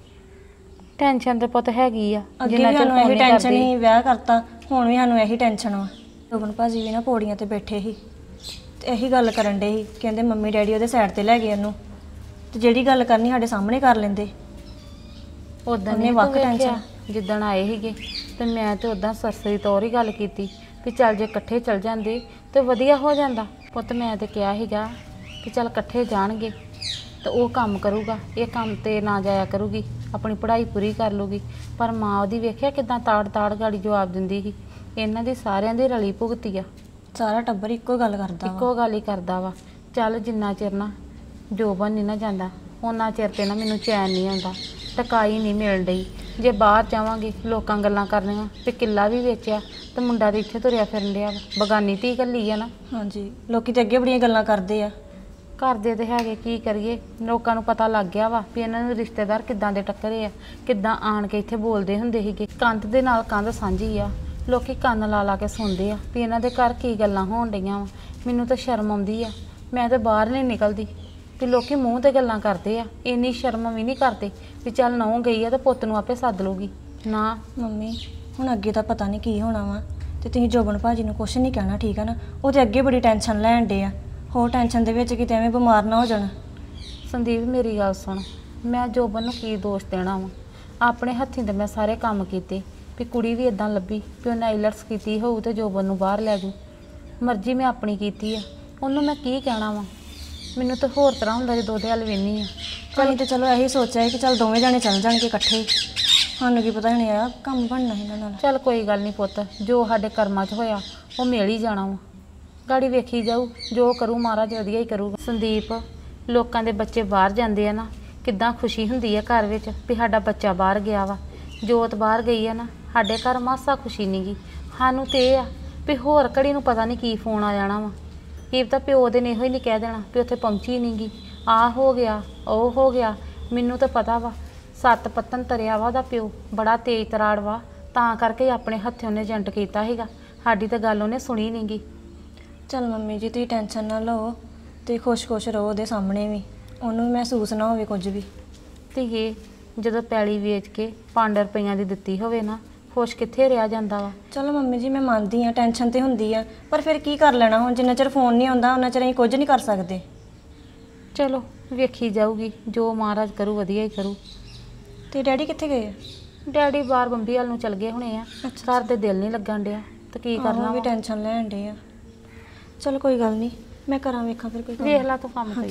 ਟੈਨਸ਼ਨ ਤੇ ਪੁੱਤ ਹੈਗੀ ਆ, ਅੱਗੇ ਜਿੰਨਾ ਵੀ ਚਿਰ ਸਾਨੂੰ ਫੋਨ ਇਹੀ ਨਹੀਂ ਟੈਨਸ਼ਨ ਕਰਦੀ। ਹੀ, ਵਿਆਹ ਕਰਤਾ, ਹੁਣ ਵੀ ਸਾਨੂੰ ਇਹੀ ਟੈਨਸ਼ਨ ਵਾ। ਜੋਬਨ ਭਾਜੀ ਵੀ ਨਾ ਪੌੜੀਆਂ ਤੇ ਬੈਠੇ ਸੀ ਤੇ ਇਹੀ ਗੱਲ ਕਰਨ ਡੇ ਸੀ, ਕਹਿੰਦੇ ਮੰਮੀ ਡੈਡੀ ਉਹਦੇ ਸਾਈਡ ਤੇ ਲੈ ਗਏ ਉਹਨੂੰ, ਤੇ ਜਿਹੜੀ ਗੱਲ ਕਰਨੀ ਸਾਡੇ ਸਾਹਮਣੇ ਕਰ ਲੈਂਦੇ। ਉਦਾਂ ਉਹਨੇ ਨਹੀਂ ਵੱਖ ਵੱਖ ਟੈਨਸ਼ਨ। ਟੈਨਸ਼ਨ ਜਿੱਦਣ ਆਏ ਸੀਗੇ ਤੇ ਮੈਂ ਤੇ ਉਦਾਂ ਸਰਸਰੀ ਤੌਰ ਹੀ ਗੱਲ ਕੀਤੀ ਵੀ ਚੱਲ ਜੇ ਇਕੱਠੇ ਚੱਲ ਜਾਂਦੇ ਤੇ ਵਧੀਆ ਹੋ ਜਾਂਦਾ। ਪੁੱਤ ਮੈਂ ਤੇ ਕਿਹਾ ਸੀਗਾ ਕਿ ਚੱਲ ਇਕੱਠੇ ਜਾਣਗੇ ਤੇ ਉਹ ਕੰਮ ਕਰੂਗਾ, ਇਹ ਕੰਮ ਤੇ ਨਾ ਜਾਇਆ ਕਰੂਗੀ, ਆਪਣੀ ਪੜ੍ਹਾਈ ਪੂਰੀ ਕਰ ਲੂਗੀ। ਪਰ ਮਾਂ ਉਹਦੀ ਵੇਖਿਆ ਕਿਦਾਂ ਤਾੜ ਗਾੜੀ ਜਵਾਬ ਦਿੰਦੀ ਸੀ। ਇਹਨਾਂ ਦੀ ਸਾਰਿਆਂ ਦੀ ਰਲੀ ਭੁਗਤੀ ਆ, ਸਾਰਾ ਟੱਬਰ ਇੱਕੋ ਗੱਲ ਕਰਦਾ ਵਾ। ਇੱਕੋ ਗੱਲ ਹੀ ਕਰਦਾ ਵਾ। ਚੱਲ ਜਿੰਨਾ ਚਿਰ ਨਾ ਜੋਬਨ ਨਹੀਂ ਨਾ ਜਾਂਦਾ ਉਹਨਾਂ ਚਿਰ ਤੇ ਨਾ ਮੈਨੂੰ ਚੈਨ ਨਹੀਂ ਆਉਂਦਾ, ਟਕਾਈ ਨਹੀਂ ਮਿਲਣ ਡਈ। ਜੇ ਬਾਹਰ ਜਾਵਾਂਗੇ ਲੋਕਾਂ ਗੱਲਾਂ ਕਰਨੀਆਂ ਤੇ ਕਿੱਲਾ ਵੀ ਵੇਚਿਆ ਤੇ ਮੁੰਡਾ ਤੇ ਇੱਥੇ ਤੁਰਿਆ ਫਿਰਨ ਡਿਆ ਵਾ, ਬਗਾਨੀ ਧੀ ਘੱਲੀ ਆ ਨਾ। ਹਾਂਜੀ, ਲੋਕੀ ਤੇ ਅੱਗੇ ਬੜੀਆਂ ਗੱਲਾਂ ਕਰਦੇ ਆ। ਕਰਦੇ ਤੇ ਹੈਗੇ, ਕੀ ਕਰੀਏ? ਲੋਕਾਂ ਨੂੰ ਪਤਾ ਲੱਗ ਗਿਆ ਵਾ ਵੀ ਇਹਨਾਂ ਨੂੰ ਰਿਸ਼ਤੇਦਾਰ ਕਿੱਦਾਂ ਦੇ ਟੱਕਰੇ ਆ, ਕਿੱਦਾਂ ਆਣ ਕੇ ਇੱਥੇ ਬੋਲਦੇ ਹੁੰਦੇ ਸੀਗੇ। ਕੰਧ ਦੇ ਨਾਲ ਕੰਧ ਸਾਂਝੀ ਆ, ਲੋਕੀ ਕੰਨ ਲਾ ਲਾ ਕੇ ਸੁਣਦੇ ਆ ਵੀ ਇਹਨਾਂ ਦੇ ਘਰ ਕੀ ਗੱਲਾਂ ਹੋਣ ਡਈਆਂ ਵਾ। ਮੈਨੂੰ ਤਾਂ ਸ਼ਰਮ ਆਉਂਦੀ ਆ, ਮੈਂ ਤਾਂ ਬਾਹਰ ਨਹੀਂ ਨਿਕਲਦੀ ਵੀ ਲੋਕੀ ਮੂੰਹ ਤੇ ਗੱਲਾਂ ਕਰਦੇ ਆ। ਇੰਨੀ ਸ਼ਰਮ ਵੀ ਨਹੀਂ ਕਰਦੇ ਵੀ ਚੱਲ ਨਹੁੰ ਗਈ ਆ ਤਾਂ ਪੁੱਤ ਨੂੰ ਆਪੇ ਸੱਦ ਲੂਗੀ। ਨਾ ਮੰਮੀ ਹੁਣ ਅੱਗੇ ਤਾਂ ਪਤਾ ਨਹੀਂ ਕੀ ਹੋਣਾ ਵਾ, ਤੇ ਤੁਸੀਂ ਜੋਬਨ ਭਾਜੀ ਨੂੰ ਕੁਛ ਨਹੀਂ ਕਹਿਣਾ, ਠੀਕ ਆ ਨਾ? ਉਹ ਤੇ ਅੱਗੇ ਬੜੀ ਟੈਨਸ਼ਨ ਲੈਣ ਡੇ ਆ, ਹੋਰ ਟੈਨਸ਼ਨ ਦੇ ਵਿੱਚ ਕਿਤੇ ਐਵੇਂ ਬਿਮਾਰ ਨਾ ਹੋ ਜਾਣ। ਸੰਦੀਪ ਮੇਰੀ ਗੱਲ ਸੁਣ, ਮੈਂ ਜੋਬਨ ਨੂੰ ਕੀ ਦੋਸ਼ ਦੇਣਾ ਵਾ? ਆਪਣੇ ਹੱਥੀਂ ਤੇ ਮੈਂ ਸਾਰੇ ਕੰਮ ਕੀਤੇ ਵੀ ਕੁੜੀ ਵੀ ਇਦਾਂ ਲੱਭੀ ਵੀ ਉਹਨੇ ਆਈਲੈਟਸ ਕੀਤੀ ਹੋਊ ਤੇ ਜੋਬਨ ਨੂੰ ਬਾਹਰ ਲੈ ਜੂ। ਮਰਜ਼ੀ ਮੈਂ ਆਪਣੀ ਕੀਤੀ ਆ, ਉਹਨੂੰ ਮੈਂ ਕੀ ਕਹਿਣਾ ਵਾ? ਮੈਨੂੰ ਤਾਂ ਹੋਰ ਤਰ੍ਹਾਂ ਹੁੰਦਾ ਜਦੋਂ ਉਹਦੇ ਵੱਲ ਵੇਖਦੀ ਆ। ਅਸੀਂ ਤੇ ਚਲੋ ਇਹੀ ਸੋਚਿਆ ਕਿ ਚੱਲ ਦੋਵੇਂ ਜਾਣੇ ਚੱਲ ਜਾਣਗੇ ਇਕੱਠੇ, ਸਾਨੂੰ ਕੀ ਪਤਾ ਨਹੀਂ ਆ ਕੰਮ ਬਣਨਾ ਇਹਨਾਂ ਨਾਲ। ਚੱਲ ਕੋਈ ਗੱਲ ਨਹੀਂ ਪੁੱਤ, ਜੋ ਸਾਡੇ ਕਰਮਾਂ 'ਚ ਹੋਇਆ ਉਹ ਮਿਲ ਹੀ ਜਾਣਾ ਵਾ। ਗਾੜੀ ਵੇਖੀ ਜਾਊ, ਜੋ ਕਰੂ ਮਹਾਰਾਜ ਵਧੀਆ ਹੀ ਕਰੂਗਾ। ਸੰਦੀਪ, ਲੋਕਾਂ ਦੇ ਬੱਚੇ ਬਾਹਰ ਜਾਂਦੇ ਆ ਨਾ, ਕਿੱਦਾਂ ਖੁਸ਼ੀ ਹੁੰਦੀ ਆ ਘਰ ਵਿੱਚ ਵੀ ਸਾਡਾ ਬੱਚਾ ਬਾਹਰ ਗਿਆ ਵਾ। ਜੋਤ ਬਾਹਰ ਗਈ ਆ ਨਾ, ਸਾਡੇ ਘਰ ਮਾਸਾ ਖੁਸ਼ੀ ਨਹੀਂ ਗੀ। ਸਾਨੂੰ ਤੇ ਇਹ ਆ ਵੀ ਹੋਰ ਘੜੀ ਨੂੰ ਪਤਾ ਨਹੀਂ ਕੀ ਫੋਨ ਆ ਜਾਣਾ ਵਾ। ਕੀ ਤਾਂ ਪਿਓ ਦੇ ਨੇ ਇਹੋ ਹੀ ਨਹੀਂ ਕਹਿ ਦੇਣਾ ਵੀ ਉੱਥੇ ਪਹੁੰਚੀ ਨਹੀਂ ਗੀ, ਆਹ ਹੋ ਗਿਆ ਉਹ ਹੋ ਗਿਆ। ਮੈਨੂੰ ਤਾਂ ਪਤਾ ਵਾ 7 ਪੱਤਨ ਤਰਿਆ ਵਾ ਉਹਦਾ ਪਿਓ, ਬੜਾ ਤੇਜ਼ ਤਰਾੜ ਵਾ, ਤਾਂ ਕਰਕੇ ਆਪਣੇ ਹੱਥੋਂ ਉਹਨੇ ਏਜੰਟ ਕੀਤਾ ਸੀਗਾ। ਸਾਡੀ ਤਾਂ ਗੱਲ ਉਹਨੇ ਸੁਣੀ ਨਹੀਂ ਗੀ। ਚੱਲ ਮੰਮੀ ਜੀ ਤੁਸੀਂ ਟੈਨਸ਼ਨ ਨਾ ਲਓ ਤੇ ਖੁਸ਼-ਖੁਸ਼ ਰਹੋ ਉਹਦੇ ਸਾਹਮਣੇ ਵੀ, ਉਹਨੂੰ ਮਹਿਸੂਸ ਨਾ ਹੋਵੇ ਕੁਝ ਵੀ। ਧੀਏ, ਜਦੋਂ ਪੈਲੀ ਵੇਚ ਕੇ 5 ਰੁਪਈਆਂ ਦੀ ਦਿੱਤੀ ਹੋਵੇ ਨਾ, ਖੁਸ਼ ਕਿੱਥੇ ਰਿਹਾ ਜਾਂਦਾ ਵਾ। ਚਲੋ ਮੰਮੀ ਜੀ ਮੈਂ ਮੰਨਦੀ ਆ ਟੈਨਸ਼ਨ ਤੇ ਹੁੰਦੀ ਆ, ਪਰ ਫਿਰ ਕੀ ਕਰ ਲੈਣਾ ਹੁਣ, ਜਿੰਨਾ ਚਿਰ ਫੋਨ ਨਹੀਂ ਆਉਂਦਾ ਉਹਨਾਂ ਚਿਰ ਅਸੀਂ ਕੁਝ ਨਹੀਂ ਕਰ ਸਕਦੇ। ਚਲੋ ਵੇਖੀ ਜਾਊਗੀ, ਜੋ ਮਹਾਰਾਜ ਕਰੂ ਵਧੀਆ ਹੀ ਕਰੂ। ਤੇ ਡੈਡੀ ਕਿੱਥੇ ਗਏ ਆ? ਡੈਡੀ ਬਾਹਰ ਬੰਬੀ ਵੱਲ ਨੂੰ ਚਲ ਗਏ ਹੋਣੇ ਆ, ਘਰ ਦੇ ਦਿਲ ਨਹੀਂ ਲੱਗਣ ਡਿਆ ਤੇ ਕੀ ਕਰਨਾ ਉਹ ਵੀ ਵਾ। ਟੈਨਸ਼ਨ ਲੈਣ ਡੇ ਆ। ਚਲੋ ਕੋਈ ਗੱਲ ਨਹੀਂ, ਮੈਂ ਕਰਾਂ ਵੇਖਾਂ ਫਿਰ ਕੋਈ ਕੰਮ। ਵੇਖ ਲਾ ਤੂੰ ਕੰਮ ਕੋਈ।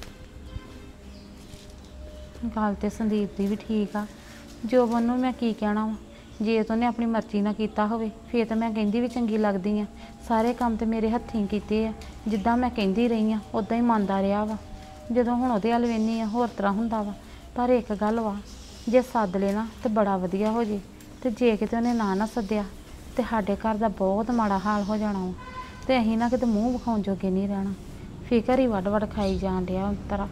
ਗੱਲ ਤੇ ਸੰਦੀਪ ਦੀ ਵੀ ਠੀਕ ਆ। ਜੋਬਨ ਨੂੰ ਮੈਂ ਕੀ ਕਹਿਣਾ ਵਾ, ਜੇ ਤਾਂ ਉਹਨੇ ਆਪਣੀ ਮਰਜ਼ੀ ਨਾਲ ਕੀਤਾ ਹੋਵੇ ਫੇਰ ਤਾਂ ਮੈਂ ਕਹਿੰਦੀ ਵੀ ਚੰਗੀ ਲੱਗਦੀ ਆ। ਸਾਰੇ ਕੰਮ ਤੇ ਮੇਰੇ ਹੱਥੀਂ ਕੀਤੇ ਆ, ਜਿੱਦਾਂ ਮੈਂ ਕਹਿੰਦੀ ਰਹੀ ਆ ਉਦਾਂ ਹੀ ਮੰਨਦਾ ਰਿਹਾ ਵਾ। ਜਦੋਂ ਹੁਣ ਉਹਦੇ ਵੱਲ ਵੇਖਦੀ ਆ ਹੋਰ ਤਰ੍ਹਾਂ ਹੁੰਦਾ ਵਾ। ਪਰ ਇੱਕ ਗੱਲ ਵਾ, ਜੇ ਸੱਦ ਲੈ ਨਾ ਤੇ ਬੜਾ ਵਧੀਆ ਹੋ ਜੇ, ਤੇ ਜੇ ਕਿਤੇ ਉਹਨੇ ਨਾ ਸੱਦਿਆ ਤੇ ਸਾਡੇ ਘਰ ਦਾ ਬਹੁਤ ਮਾੜਾ ਹਾਲ ਹੋ ਜਾਣਾ ਵਾ। ਤੇ ਅਸੀਂ ਨਾ ਕਿਤੇ ਮੂੰਹ ਵਿਖਾਉਣ ਜੋਗੇ ਨਹੀਂ ਰਹਿਣਾ। ਫਿਕਰ ਹੀ ਵੱਡ ਖਾਈ ਜਾਣ ਡਿਆ ਤਰਾ।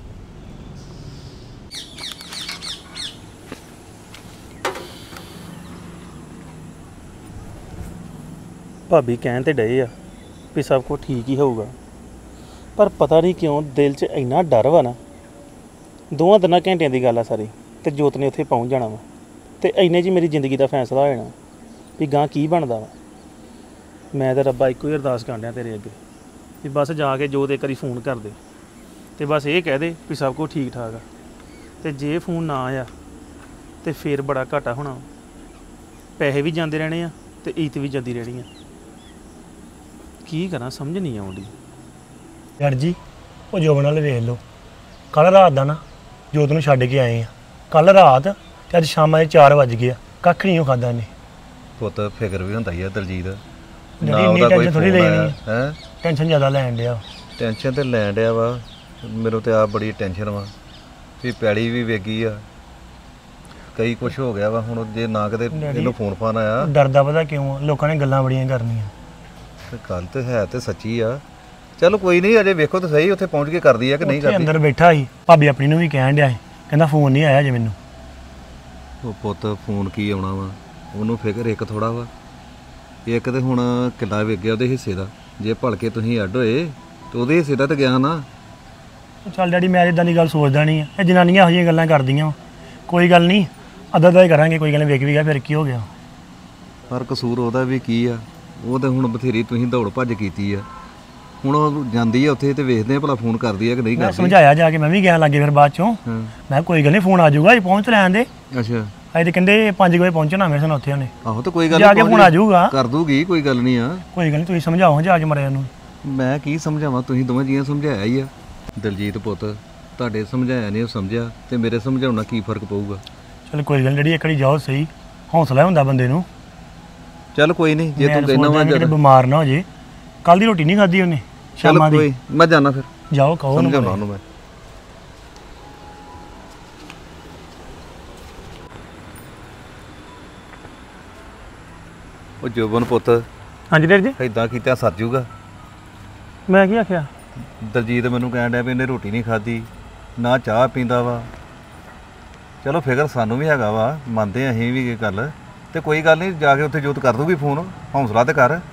ਭਾਬੀ ਕਹਿਣ ਤੇ ਡਏ ਆ ਵੀ ਸਭ ਕੁਝ ਠੀਕ ਹੀ ਹੋਊਗਾ, ਪਰ ਪਤਾ ਨਹੀਂ ਕਿਉਂ ਦਿਲ 'ਚ ਇੰਨਾ ਡਰ ਵਾ ਨਾ। 2-3 ਘੰਟਿਆਂ ਦੀ ਗੱਲ ਆ ਸਾਰੀ, ਤੇ ਜੋਤ ਨੇ ਉੱਥੇ ਪਹੁੰਚ ਜਾਣਾ ਵਾ, ਤੇ ਇੰਨੇ 'ਚ ਮੇਰੀ ਜ਼ਿੰਦਗੀ ਦਾ ਫੈਸਲਾ ਹੋ ਜਾਣਾ ਵੀ ਗਾਂ ਕੀ ਬਣਦਾ ਵਾ। ਮੈਂ ਤਾਂ ਰੱਬਾ ਇੱਕੋ ਹੀ ਅਰਦਾਸ ਕਰਨ ਡਿਆ ਤੇਰੇ ਅੱਗੇ ਵੀ ਬਸ ਜਾ ਕੇ ਜੋਤ ਇੱਕ ਵਾਰੀ ਫੋਨ ਕਰ ਦੇ, ਤੇ ਬਸ ਇਹ ਕਹਿ ਦੇ ਵੀ ਸਭ ਕੁਝ ਠੀਕ ਠਾਕ ਆ। ਤੇ ਜੇ ਫੋਨ ਨਾ ਆਇਆ ਤੇ ਫੇਰ ਬੜਾ ਘਾਟਾ ਹੋਣਾ। ਪੈਸੇ ਵੀ ਜਾਂਦੇ ਰਹਿਣੇ ਆ ਤੇ ਇੱਜ਼ਤ ਵੀ ਜਾਂਦੀ ਰਹਿਣੀ ਆ। ਕੀ ਕਰਾਂ ਸਮਝ ਨਹੀਂ ਆਉਂਦੀ। ਯਾਰ ਜੀ ਉਹ ਜੋਬਨ ਨਾਲ ਵੇਖ ਲਓ, ਕੱਲ ਰਾਤ ਦਾ ਨਾ ਜੋਤ ਨੂੰ ਛੱਡ ਕੇ ਆਏ ਆ। ਕੱਲ ਰਾਤ ਤੇ ਅੱਜ ਸ਼ਾਮਾਂ ਦੇ 4 ਵੱਜ ਗਏ ਆ, ਕੱਖ ਨਹੀਂ ਉਹ ਖਾਦਾ ਇਹਨੇ। ਪੁੱਤ ਫਿਕਰ ਵੀ ਹੁੰਦਾ ਹੀ ਆ ਦਲਜੀਤ, ਜਿਹੜੀ ਇੰਨੀ ਟੈਨਸ਼ਨ ਥੋੜੀ ਲੈਣੀ ਆ। ਹੈ ਟੈਨਸ਼ਨ ਜ਼ਿਆਦਾ ਲੈਣ ਡਿਆ। ਟੈਨਸ਼ਨ ਤੇ ਲੈਣ ਡਿਆ ਵਾ, ਮੈਨੂੰ ਤੇ ਆਪ ਬੜੀ ਟੈਨਸ਼ਨ ਵਾ ਵੀ ਪੈੜੀ ਵੀ ਵੇਗੀ ਆ, ਕਈ ਕੁਛ ਹੋ ਗਿਆ ਵਾ। ਹੁਣ ਜੇ ਨਾ ਕਿਤੇ ਇਹਨੂੰ ਫੋਨ ਫਾਨ ਆਇਆ, ਡਰਦਾ ਪਤਾ ਕਿਉਂ ਆ? ਲੋਕਾਂ ਨੇ ਗੱਲਾਂ ਬੜੀਆਂ ਕਰਨੀਆਂ। ਤੇ ਗੱਲ ਤੇ ਹੈ ਤੇ ਸੱਚੀ ਆ। ਚਲੋ ਕੋਈ ਨਹੀਂ, ਅਜੇ ਵੇਖੋ ਤਾਂ ਸਹੀ ਉੱਥੇ ਪਹੁੰਚ ਕੇ ਕਰਦੀ ਆ ਕਿ ਨਹੀਂ ਉੱਥੇ ਕਰਦੀ। ਅੰਦਰ ਬੈਠਾ ਸੀ, ਭਾਬੀ ਆਪਣੀ ਨੂੰ ਵੀ ਕਹਿਣ ਡਿਆ ਸੀ, ਕਹਿੰਦਾ ਫੋਨ ਨਹੀਂ ਆਇਆ ਜੇ ਮੈਨੂੰ। ਉਹ ਪੁੱਤ ਫੋਨ ਕੀ ਆਉਣਾ ਵਾ, ਉਹਨੂੰ ਫਿਕਰ ਇੱਕ ਥੋੜਾ ਵਾ। ਇੱਕ ਤੇ ਹੁਣ ਕਿੱਲਾ ਵੇਗ ਗਿਆ ਉਹਦੇ ਹਿੱਸੇ ਦਾ, ਜੇ ਭਲਕੇ ਤੁਸੀਂ ਅੱਡ ਹੋਏ ਤੇ ਉਹਦੇ ਹਿੱਸੇ ਦਾ ਤਾਂ ਗਿਆ ਨਾ। ਚੱਲ ਡੈਡੀ ਮੈਂ ਇਦਾਂ ਦੀ ਗੱਲ ਸੋਚਦਾ ਨਹੀਂ ਆ, ਇਹ ਜਨਾਨੀਆਂ ਇਹੋ ਜਿਹੀਆਂ ਗੱਲਾਂ ਕਰਦੀਆਂ ਵਾ। ਕੋਈ ਗੱਲ ਨਹੀਂ, ਅੱਧਾ ਦਾ ਹੀ ਕਰਾਂਗੇ, ਕੋਈ ਗੱਲ ਨਹੀਂ, ਵੇਖ ਵੀ ਗਿਆ ਫਿਰ ਕੀ ਹੋ ਗਿਆ। ਪਰ ਕਸੂਰ ਉਹਦਾ ਵੀ ਕੀ ਆ, ਉਹ ਤਾਂ ਹੁਣ ਬਥੇਰੀ ਤੁਸੀਂ ਦੌੜ ਭੱਜ ਕੀਤੀ ਆ। ਹੁਣ ਉਹ ਜਾਂਦੀ ਆ ਉੱਥੇ ਤੇ ਵੇਖਦੇ ਆ ਭਲਾ ਫੋਨ ਕਰਦੀ ਆ ਕਿ ਨਹੀਂ ਮੈਂ ਕਰਦੀ। ਸਮਝਾਇਆ ਜਾ ਕੇ, ਮੈਂ ਵੀ ਗਿਆ ਲੱਗੇ ਫਿਰ ਬਾਅਦ ਚੋਂ। ਹਾਂ ਮੈਂ ਕੋਈ ਗੱਲ ਨਹੀਂ, ਫੋਨ ਆ ਜਾਊਗਾ, ਇਹ ਪਹੁੰਚ ਲੈਣ ਦੇ। ਅੱਛਾ, ਅਜੇ ਤੇ ਕਹਿੰਦੇ 5 ਵਜੇ ਪਹੁੰਚਣਾ ਮੇਰੇ ਸਾਨੂੰ ਉੱਥੇ ਉਹਨੇ। ਆਹੋ ਤਾਂ ਕੋਈ ਗੱਲ ਜਾ ਕੇ ਨਹੀਂ, ਫੋਨ ਆ ਜਾਊਗਾ, ਕਰ ਦੂਗੀ, ਕੋਈ ਗੱਲ ਨਹੀਂ ਆ। ਕੋਈ ਗੱਲ ਨਹੀਂ, ਤੁਸੀਂ ਸਮਝਾਓ ਜਾ ਕੇ ਮਰਿਆ ਨੂੰ। ਮੈਂ ਕੀ ਸਮਝਾਵਾਂ, ਤੁਸੀਂ ਦੋਵੇਂ ਜੀਆਂ ਸਮਝਾਇਆ ਹੀ ਆ। ਦਲਜੀਤ ਪੁੱਤ ਤੁਹਾਡੇ ਸਮਝਾਇਆ ਨਹੀਂ ਉਹ ਸਮਝਿਆ, ਤੇ ਮੇਰੇ ਸਮਝਾਉਣਾ ਕੀ ਫਰਕ ਪਊਗਾ। ਚਲ ਕੋਈ ਗੱਲ ਜਿਹੜੀ ਇੱਕ ਵਾਰੀ ਜਾਓ ਸਹੀ, ਹੌਸਲਾ ਹੁੰਦਾ ਬੰਦੇ ਨੂੰ। ਚੱਲ ਕੋਈ ਨਹੀਂ, ਜੇ ਤੂੰ ਕਹਿਣਾ ਵਾ ਕਿਤੇ ਬਿਮਾਰ ਨਾ ਹੋ ਜੇ। ਕੱਲ ਦੀ ਰੋਟੀ ਨਹੀਂ ਖਾਧੀ ਉਹਨੇ ਚੱਲ ਸ਼ਾਮਾਂ ਦੀ। ਕੋਈ, ਮੈਂ ਜਾਣਾ ਫਿਰ, ਜਾਓ ਕਹੋ ਉਹਨੂੰ। ਸਮਝਾਉਣਾ ਉਹਨੂੰ ਮੈਂ। ਉਹ ਜੋਬਨ ਪੁੱਤ ਹਾਂਜੀ ਡੈਡੀ ਜੀ। ਇਦਾਂ ਕੀਤਾ ਸਰ ਜੂਗਾ। ਮੈਂ ਕੀ ਆਖਿਆ? ਦਲਜੀਤ ਮੈਨੂੰ ਕਹਿਣ ਡਿਆ ਵੀ ਇਹਨੇ ਰੋਟੀ ਨਹੀਂ ਖਾਧੀ, ਨਾ ਚਾਹ ਪੀਂਦਾ ਵਾ। ਚਲੋ ਫਿਕਰ ਸਾਨੂੰ ਵੀ ਹੈਗਾ ਵਾ, ਮੰਨਦੇ ਹਾਂ ਅਸੀਂ ਵੀ ਇਹ ਗੱਲ। ਤੇ ਕੋਈ ਗੱਲ ਨਹੀਂ, ਜਾ ਕੇ ਉੱਥੇ ਜੋਤ ਕਰ ਦੂਗੀ ਫੋਨ, ਹੌਸਲਾ ਤੇ ਕਰ।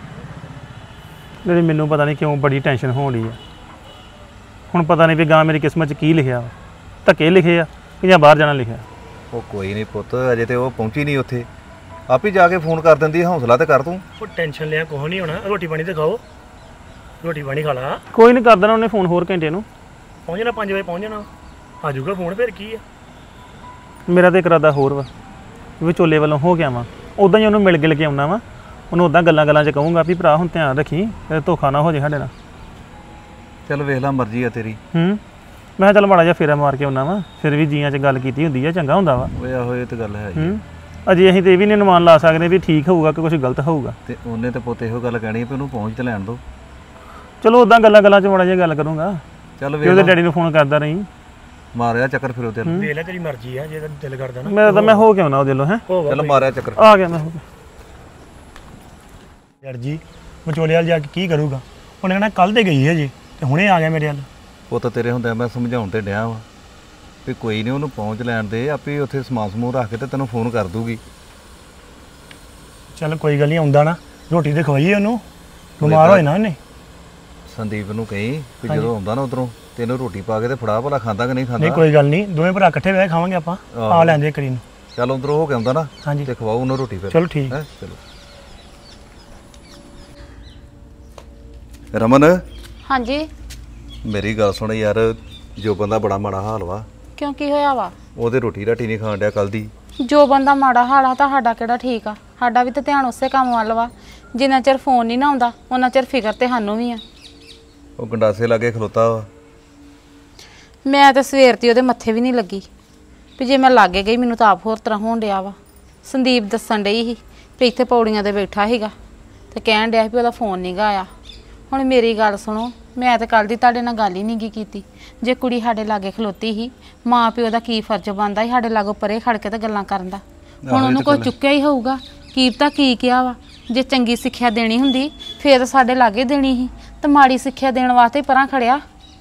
ਜਿਹੜੀ ਮੈਨੂੰ ਪਤਾ ਨਹੀਂ ਕਿਉਂ ਬੜੀ ਟੈਨਸ਼ਨ ਹੋਣ ਡਈ ਆ। ਹੁਣ ਪਤਾ ਨਹੀਂ ਵੀ ਗਾਂ ਮੇਰੀ ਕਿਸਮਤ 'ਚ ਕੀ ਲਿਖਿਆ ਵਾ, ਧੱਕੇ ਲਿਖੇ ਆ ਕਿ ਜਾਂ ਬਾਹਰ ਜਾਣਾ ਲਿਖਿਆ। ਉਹ ਕੋਈ ਨਹੀਂ ਪੁੱਤ, ਅਜੇ ਤੇ ਉਹ ਪਹੁੰਚੀ ਨਹੀਂ ਉੱਥੇ, ਆਪ ਹੀ ਜਾ ਕੇ ਫੋਨ ਕਰ ਦਿੰਦੀ, ਹੌਸਲਾ ਤੇ ਕਰ ਤੂੰ। ਉਹ ਟੈਨਸ਼ਨ ਲਿਆ ਕੁਛ ਨਹੀਂ ਹੋਣਾ, ਰੋਟੀ ਪਾਣੀ ਤੇ ਖਾਓ, ਰੋਟੀ ਪਾਣੀ ਖਾ ਲਾ। ਕੋਈ ਨਹੀਂ, ਕਰ ਦੇਣਾ ਉਹਨੇ ਫੋਨ ਹੋਰ ਘੰਟੇ ਨੂੰ। ਪਹੁੰਚ ਜਾਣਾ 5 ਵਜੇ ਪਹੁੰਚ ਜਾਣਾ, ਆ ਜਾਊਗਾ ਫੋਨ, ਫਿਰ ਕੀ ਆ। ਮੇਰਾ ਤਾਂ ਇਰਾਦਾ ਹੋਰ ਵਾ, ਵਿਚੋਲੇ ਵੱਲੋਂ ਹੋ ਗਿਆ ਵਾ। ਉੱਦਾਂ ਹੀ ਉਹਨੂੰ ਮਿਲ ਗਿਲ ਕੇ ਆਉਣਾ ਵਾ, ਉਹਨੂੰ ਉੱਦਾਂ ਗੱਲਾਂ 'ਚ ਕਹੂੰਗਾ ਵੀ ਭਰਾ ਹੁਣ ਧਿਆਨ ਰੱਖੀ, ਤੇ ਧੋਖਾ ਨਾ ਹੋ ਜੇ ਸਾਡੇ ਨਾਲ। ਚੱਲ ਵੇਖ ਲੈ, ਮਰਜ਼ੀ ਆ ਤੇਰੀ। ਮੈਂ ਕਿਹਾ ਚੱਲ ਮਾੜਾ ਜਿਹਾ ਫੇਰਾ ਮਾਰ ਕੇ ਆਉਣਾ ਵਾ, ਫਿਰ ਵੀ ਜੀਆਂ 'ਚ ਗੱਲ ਕੀਤੀ ਹੁੰਦੀ ਆ, ਚੰਗਾ ਹੁੰਦਾ ਵਾ। ਓਏ ਆਹੋ ਇਹ ਤੇ ਗੱਲ ਹੈ ਜੀ। ਅਜੇ ਅਸੀਂ ਤੇ ਇਹ ਵੀ ਨਹੀਂ ਅਨੁਮਾਨ ਲਾ ਸਕਦੇ ਵੀ ਠੀਕ ਹੋਊਗਾ ਕਿ ਕੁਝ ਗਲਤ ਹੋਊਗਾ। ਤੇ ਉਹਨੇ ਤੇ ਪੁੱਤ ਇਹੋ ਗੱਲ ਕਹਿਣੀ ਵੀ ਉਹਨੂੰ ਪਹੁੰਚ ਤੇ ਲੈਣ ਦਿਓ। ਚਲੋ ਉਦਾਂ ਗੱਲਾਂ 'ਚ ਮਾੜਾ ਜਿਹਾ ਗੱਲ ਕਰੂੰਗਾ ਚੱਲ ਕਿ ਉਹਦੇ ਡੈਡੀ ਨੂੰ ਫੋਨ ਕਰਦਾ ਰਹੀ। ਮਾਰਿਆ ਚੱਕਰ ਫਿਰ ਉਹਦੇ ਵੇਖ ਲੈ ਤੇਰੀ ਮਰਜ਼ੀ ਆ, ਜੇ ਤੈਨੂੰ ਦਿਲ ਕਰਦਾ ਨਾ। ਮੈਂ ਹੋ ਕੇ ਆਉਣਾ ਉਹਦੇ ਲੋ ਹੈ। ਚੱਲ ਮਾਰਿਆ ਚੱਕਰ। ਆ ਗਿਆ ਮੈਂ ਹੋ ਗਿਆ। ਯਾਰ ਜੀ ਵਿਚੋਲੇ ਵਾਲ ਜਾ ਕੇ ਕੀ ਕਰੂਗਾ? ਉਹਨੇ ਕਹਿਣਾ ਕੱਲ ਤੇ ਗਈ ਹੈ ਜੀ ਤੇ ਹੁਣੇ ਆ ਗਿਆ ਮੇਰੇ ਵੱਲ। ਪੁੱਤ ਤੇਰੇ ਹੁੰਦਿਆਂ ਮੈਂ ਸਮਝਾਉਣ ਤੇ ਡਿਆ ਵਾ ਵੀ ਕੋਈ ਨਹੀਂ ਉਹਨੂੰ ਪਹੁੰਚ ਲੈਣ ਦੇ, ਆਪੇ ਉੱਥੇ ਸਮਾਨ ਸਮੂਹ ਰੱਖ ਕੇ ਤੇ ਤੈਨੂੰ ਫੋਨ ਕਰ ਦੂਗੀ। ਚੱਲ ਕੋਈ ਗੱਲ ਨਹੀਂ, ਆਉਂਦਾ ਨਾ ਰੋਟੀ ਤੇ ਖਵਾਈਏ ਉਹਨੂੰ, ਬਿਮਾਰ ਹੋਏ ਨਾ ਉਹਨੇ। ਸੰਦੀਪ ਨੂੰ ਕਹੀਂ ਵੀ ਜਦੋਂ ਆਉਂਦਾ ਨਾ ਉਧਰੋਂ ਤੈਨੂੰ ਰੋਟੀ ਪਾ ਕੇ ਤੇ ਫੜਾ ਭਲਾ ਖਾਂਦਾ ਕਿ ਨਹੀਂ ਖਾਂਦਾ। ਨਹੀਂ ਕੋਈ ਗੱਲ ਨਹੀਂ, ਦੋਵੇਂ ਭਰਾ ਇਕੱਠੇ ਬਹਿ ਖਾਵਾਂਗੇ ਆਪਾਂ। ਆ ਲੈਂਦੇ ਕਰੀ ਨੂੰ। ਚੱਲ ਉਧਰੋਂ ਹੋ ਕੇ ਆਉਂਦਾ ਨਾ ਹਾਂਜੀ ਤੇ ਖਵਾਓ ਉਹਨੂੰ ਰੋਟੀ ਫਿਰ। ਚਲੋ ਠੀਕ। ਹੈਂ ਚਲੋ। ਰਮਨ ਹਾਂਜੀ ਮੇਰੀ ਗੱਲ ਸੁਣ ਯਾਰ, ਜੋ ਬੰਦਾ ਬੜਾ ਮਾੜਾ ਹਾਲ ਵਾ। ਕਿਉਂ ਕੀ ਹੋਇਆ ਵਾ? ਉਹਦੇ ਰੋਟੀ ਰਾਟੀ ਨਹੀਂ ਖਾਣ ਡਿਆ ਕੱਲ ਦੀ। ਜੋ ਬੰਦਾ ਮਾੜਾ ਹਾਲ ਆ ਤਾਂ ਸਾਡਾ ਕਿਹੜਾ ਠੀਕ ਆ? ਸਾਡਾ ਵੀ ਤਾਂ ਧਿਆਨ ਉਸੇ ਕੰਮ ਵੱਲ ਵਾ। ਜਿੰਨਾ ਚਿਰ ਫੋਨ ਨਹੀਂ ਨਾ ਆਉਂਦਾ ਉਹਨਾਂ ਚਿਰ ਫਿਕਰ ਤੇ ਸਾਨੂੰ ਵੀ ਆ। ਉਹ ਗੰਡਾਸੇ ਲਾਗੇ ਖਲੋਤਾ ਵਾ। ਮੈਂ ਤਾਂ ਸਵੇਰ ਦੀ ਉਹਦੇ ਮੱਥੇ ਵੀ ਨਹੀਂ ਲੱਗੀ ਵੀ ਜੇ ਮੈਂ ਲਾਗੇ ਗਈ ਮੈਨੂੰ ਤਾਂ ਆਪ ਹੋਰ ਤਰ੍ਹਾਂ ਹੋਣ ਡਿਆ ਵਾ। ਸੰਦੀਪ ਦੱਸਣ ਡਈ ਸੀ ਵੀ ਇੱਥੇ ਪੌੜੀਆਂ ਤੇ ਬੈਠਾ ਸੀਗਾ ਤੇ ਕਹਿਣ ਡਿਆ ਸੀ ਵੀ ਉਹਦਾ ਫੋਨ ਨਹੀਂ ਗਾ ਆਇਆ। ਹੁਣ ਮੇਰੀ ਗੱਲ ਸੁਣੋ, ਮੈਂ ਤਾਂ ਕੱਲ ਦੀ ਤੁਹਾਡੇ ਨਾਲ ਗੱਲ ਹੀ ਨਹੀਂ ਕੀਤੀ। ਜੇ ਕੁੜੀ ਸਾਡੇ ਲਾਗੇ ਖਲੋਤੀ ਸੀ, ਮਾਂ ਪਿਓ ਦਾ ਕੀ ਫਰਜ਼ ਬਣਦਾ ਸੀ ਸਾਡੇ ਲਾਗੋਂ ਪਰੇ ਖੜ ਕੇ ਤਾਂ ਗੱਲਾਂ ਕਰਨ ਦਾ। ਹੁਣ ਉਹਨੂੰ ਕੋਈ ਚੁੱਕਿਆ ਹੀ ਹੋਊਗਾ, ਕੀ ਪਤਾ ਕੀ ਕਿਹਾ ਵਾ। ਜੇ ਚੰਗੀ ਸਿੱਖਿਆ ਦੇਣੀ ਹੁੰਦੀ ਫੇਰ ਤਾਂ ਸਾਡੇ ਲਾਗੇ ਦੇਣੀ ਸੀ, ਤੇ ਮਾੜੀ ਸਿੱਖਿਆ ਦੇਣ ਵਾਸਤੇ ਪਰਾਂ ਖੜਿਆ।